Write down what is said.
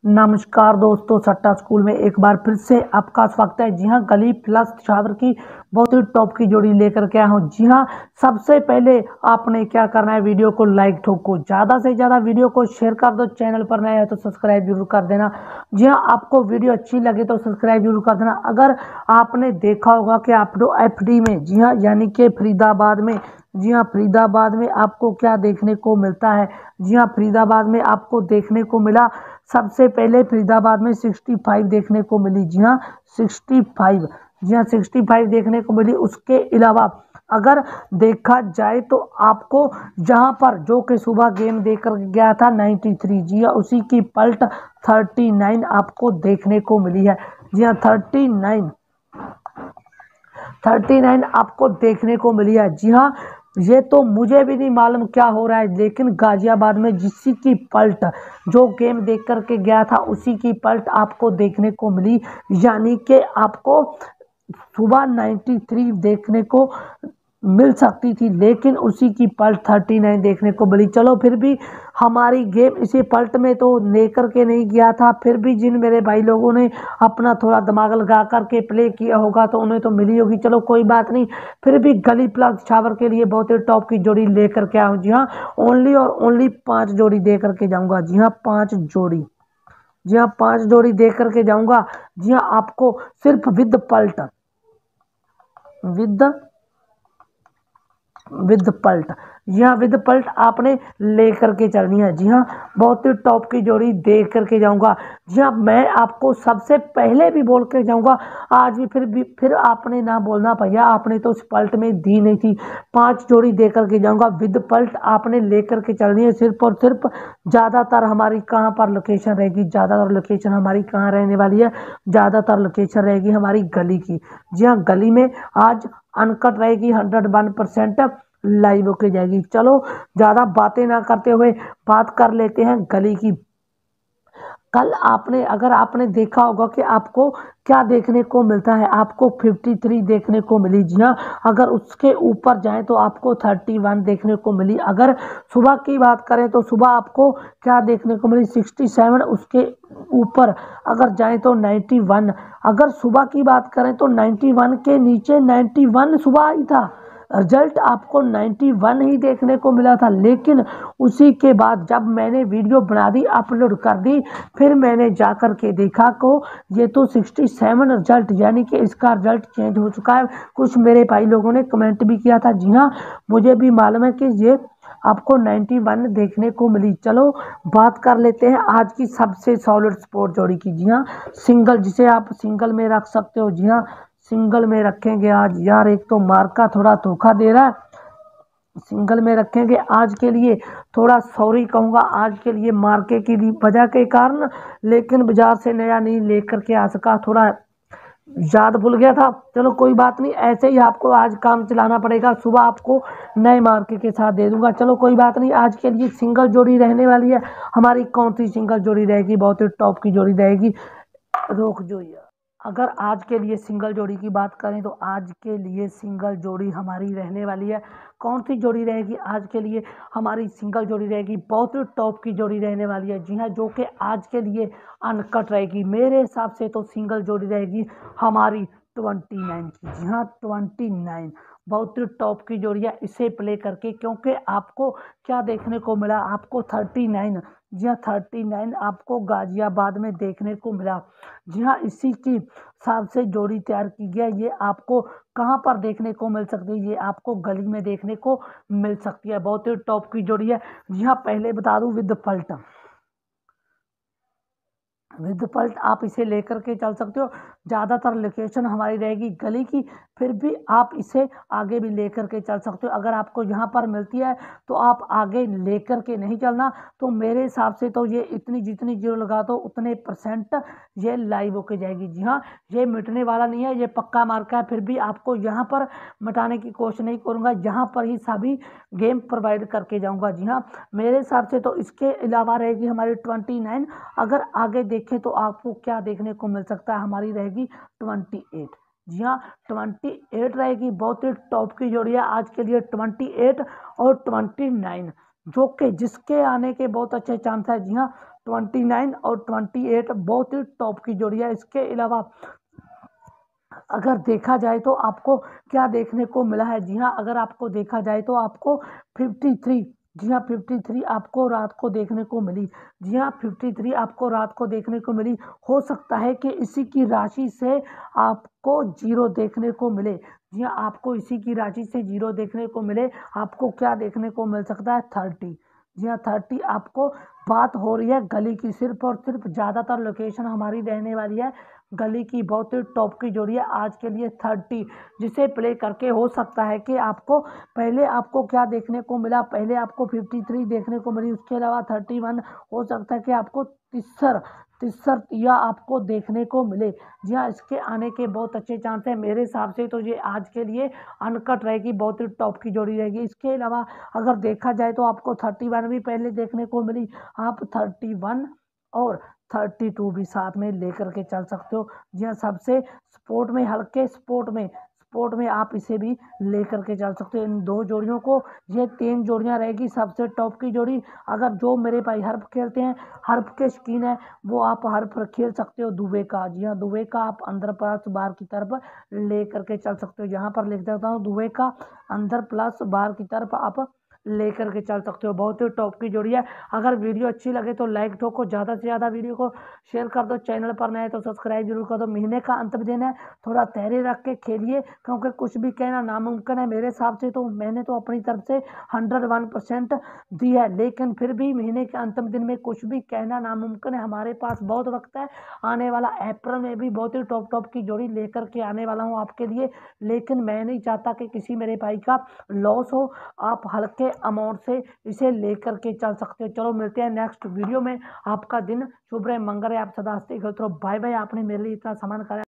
नमस्कार दोस्तों, सट्टा स्कूल में एक बार फिर से आपका स्वागत है। जी हाँ, गली प्लस छावर की बहुत ही टॉप की जोड़ी लेकर के आया हूँ। जी हाँ, सबसे पहले आपने क्या करना है, वीडियो को लाइक ठोको, ज़्यादा से ज़्यादा वीडियो को शेयर कर दो। चैनल पर नया है तो सब्सक्राइब जरूर कर देना। जी हाँ, आपको वीडियो अच्छी लगे तो सब्सक्राइब जरूर कर देना। अगर आपने देखा होगा कि आप एफडी में, जी हाँ, यानी कि फरीदाबाद में, जी हाँ, फरीदाबाद में आपको क्या देखने को मिलता है। जी हाँ, फरीदाबाद में आपको देखने को मिला, सबसे पहले फरीदाबाद में 65 देखने को मिली। जी हाँ, 65, जी हाँ, 65 देखने को मिली। उसके अलावा अगर देखा जाए तो आपको जहां पर जो कि सुबह गेम देकर गया था 93, जी हाँ, उसी की पलट 39 आपको देखने को मिली है। जी हाँ, 39 आपको देखने को मिली है। जी हाँ, ये तो मुझे भी नहीं मालूम क्या हो रहा है, लेकिन गाजियाबाद में जिसी की पलट जो गेम देख करके गया था उसी की पलट आपको देखने को मिली, यानी कि आपको सुबह 93 देखने को मिल सकती थी, लेकिन उसी की पल्ट 39 देखने को मिली। चलो फिर भी हमारी गेम इसी पल्ट में तो लेकर के नहीं गया था, फिर भी जिन मेरे भाई लोगों ने अपना थोड़ा दिमाग लगा करके प्ले किया होगा तो उन्हें तो मिली होगी। चलो कोई बात नहीं, फिर भी गली प्लस छावर के लिए बहुत ही टॉप की जोड़ी लेकर के आऊँ। जी हाँ, ओनली और ओनली 5 जोड़ी दे करके जाऊँगा। जी हाँ, 5 जोड़ी, जी हाँ, 5 जोड़ी दे करके जाऊँगा। जी हाँ, आपको सिर्फ विद पल्ट, विद विद पल्ट, जी हाँ, विद पल्ट आपने लेकर के चलनी है। जी हाँ, बहुत ही टॉप की जोड़ी देख करके जाऊंगा। जी हाँ, मैं आपको सबसे पहले भी बोल के जाऊंगा, आज भी फिर आपने ना बोलना भैया आपने तो उस पल्ट में दी नहीं थी। 5 जोड़ी दे करके जाऊंगा, विद पल्ट आपने लेकर के चलनी है सिर्फ और सिर्फ। ज़्यादातर हमारी कहाँ पर लोकेशन रहेगी, ज़्यादातर लोकेशन हमारी कहाँ रहने वाली है, ज़्यादातर लोकेशन रहेगी हमारी गली की। जी हाँ, गली में आज अनकट रहेगी, 101% लाइव होके जाएगी। चलो ज़्यादा बातें ना करते हुए बात कर लेते हैं गली की। कल आपने अगर आपने देखा होगा कि आपको क्या देखने को मिलता है, आपको 53 देखने को मिली। जी हाँ, अगर उसके ऊपर जाएं तो आपको 31 देखने को मिली। अगर सुबह की बात करें तो सुबह आपको क्या देखने को मिली, 67। उसके ऊपर अगर जाएं तो 91। अगर सुबह की बात करें तो 91 के नीचे 91 सुबह ही था, रिजल्ट आपको 91 ही देखने को मिला था। लेकिन उसी के बाद जब मैंने वीडियो बना दी, अपलोड कर दी, फिर मैंने जा कर के देखा को ये तो 67 रिजल्ट, यानी कि इसका रिजल्ट चेंज हो चुका है। कुछ मेरे भाई लोगों ने कमेंट भी किया था। जी हाँ, मुझे भी मालूम है कि ये आपको 91 देखने को मिली। चलो बात कर लेते हैं आज की सबसे सॉलिड स्पोर्ट जोड़ी की। जी हाँ, सिंगल, जिसे आप सिंगल में रख सकते हो। जी हाँ, सिंगल में रखेंगे आज। यार एक तो मार्का थोड़ा धोखा दे रहा है, सिंगल में रखेंगे आज के लिए। थोड़ा सॉरी कहूँगा आज के लिए मार्के की वजह के कारण, लेकिन बाजार से नया नहीं लेकर के आ सका, थोड़ा याद भूल गया था। चलो कोई बात नहीं, ऐसे ही आपको आज काम चलाना पड़ेगा। सुबह आपको नए मार्के के साथ दे दूंगा। चलो कोई बात नहीं, आज के लिए सिंगल जोड़ी रहने वाली है हमारी। कौन सी सिंगल जोड़ी रहेगी, बहुत ही टॉप की जोड़ी रहेगी, रोक जो ही। अगर आज के लिए सिंगल जोड़ी की बात करें तो आज के लिए सिंगल जोड़ी हमारी रहने वाली है। कौन सी जोड़ी रहेगी आज के लिए, हमारी सिंगल जोड़ी रहेगी, बहुत ही टॉप की जोड़ी रहने वाली है। जी हाँ, जो कि आज के लिए अनकट रहेगी। मेरे हिसाब से तो सिंगल जोड़ी रहेगी हमारी 29 की। जी हाँ, 29 बहुत ही टॉप की जोड़ी है, इसे प्ले करके, क्योंकि आपको क्या देखने को मिला, आपको 39, जी हाँ, 39 आपको गाजियाबाद में देखने को मिला। जी हाँ, इसी की हिसाब से जोड़ी तैयार की गई है। ये आपको कहाँ पर देखने को मिल सकती है, ये आपको गली में देखने को मिल सकती है। बहुत ही टॉप की जोड़ी है। जी हाँ, पहले बता दूं विद पल्ट, विद पल्ट आप इसे लेकर के चल सकते हो। ज़्यादातर लोकेशन हमारी रहेगी गली की, फिर भी आप इसे आगे भी लेकर के चल सकते हो। अगर आपको यहाँ पर मिलती है तो आप आगे लेकर के नहीं चलना। तो मेरे हिसाब से तो ये इतनी जितनी जीरो लगा दो उतने परसेंट ये लाइव होके जाएगी। जी हाँ, ये मिटने वाला नहीं है, ये पक्का मार्का है। फिर भी आपको यहाँ पर मिटाने की कोशिश नहीं करूँगा, यहाँ पर ही सभी गेम प्रोवाइड करके जाऊँगा। जी हाँ, मेरे हिसाब से तो इसके अलावा रहेगी हमारी 29। अगर आगे देखें तो आपको क्या देखने को मिल सकता है, हमारी रहेगी 28। जी हाँ, 28 रहेगी, बहुत ही टॉप की जोड़ी है आज के लिए 28 और 29, जो कि जिसके आने के बहुत अच्छे चांस है। जी हाँ, 29 और 28 बहुत ही टॉप की जोड़ी है। इसके अलावा अगर देखा जाए तो आपको क्या देखने को मिला है, जी हाँ, अगर आपको देखा जाए तो आपको 53, जी हाँ 53 आपको रात को देखने को मिली, जी हाँ 53 आपको रात को देखने को मिली। हो सकता है कि इसी की राशि से आपको जीरो देखने को मिले, जी हाँ आपको इसी की राशि से जीरो देखने को मिले। आपको क्या देखने को मिल सकता है, 30, जी हाँ 30 आपको बात हो रही है गली की, सिर्फ और सिर्फ ज़्यादातर लोकेशन हमारी रहने वाली है गली की। बहुत ही टॉप की जोड़ी है आज के लिए 30, जिसे प्ले करके हो सकता है कि आपको पहले आपको क्या देखने को मिला, पहले आपको 53 देखने को मिली, उसके अलावा 31 हो सकता है कि आपको तिस्सर तिस्सर या आपको देखने को मिले। जी हाँ, इसके आने के बहुत अच्छे चांस है मेरे हिसाब से। तो ये आज के लिए अनकट रहेगी, बहुत ही टॉप की जोड़ी रहेगी। इसके अलावा अगर देखा जाए तो आपको 31 भी पहले देखने को मिली, आप 31 और 32 भी साथ में लेकर के चल सकते हो। जी हाँ, सबसे स्पोर्ट में, हल्के स्पोर्ट में आप इसे भी लेकर के चल सकते हो इन दो जोड़ियों को। ये 3 जोड़ियां रहेगी सबसे टॉप की जोड़ी। अगर जो मेरे भाई हर्फ खेलते हैं, हर्फ के शौकीन है, वो आप हर्फ खेल सकते हो दुबे का। जी हाँ, दुबे का आप अंदर प्लस बाहर की तरफ लेकर के चल सकते हो। यहाँ पर लिख देता हूँ, दुबे का अंदर प्लस बाहर की तरफ आप लेकर के चल सकते हो। बहुत ही टॉप की जोड़ी है। अगर वीडियो अच्छी लगे तो लाइक ठोको, ज़्यादा से ज़्यादा वीडियो को शेयर कर दो, चैनल पर नए तो सब्सक्राइब जरूर कर दो। महीने का अंत भी देना है, थोड़ा धैर्य रख के खेलिए, क्योंकि कुछ भी कहना नामुमकिन है मेरे हिसाब से। तो मैंने तो अपनी तरफ से 101% दी है, लेकिन फिर भी महीने के अंतिम दिन में कुछ भी कहना नामुमकिन है। हमारे पास बहुत वक्त है, आने वाला अप्रैल में भी बहुत ही टॉप की जोड़ी लेकर के आने वाला हूँ आपके लिए। लेकिन मैं नहीं चाहता कि किसी मेरे भाई का लॉस हो, आप हल्के अमाउंट से इसे लेकर के चल सकते हो। चलो मिलते हैं नेक्स्ट वीडियो में। आपका दिन शुभ रहे, मंगल रहे, आप सदा हंसते खेलते रहो। Bye bye. आपने मेरे लिए इतना सामान करा।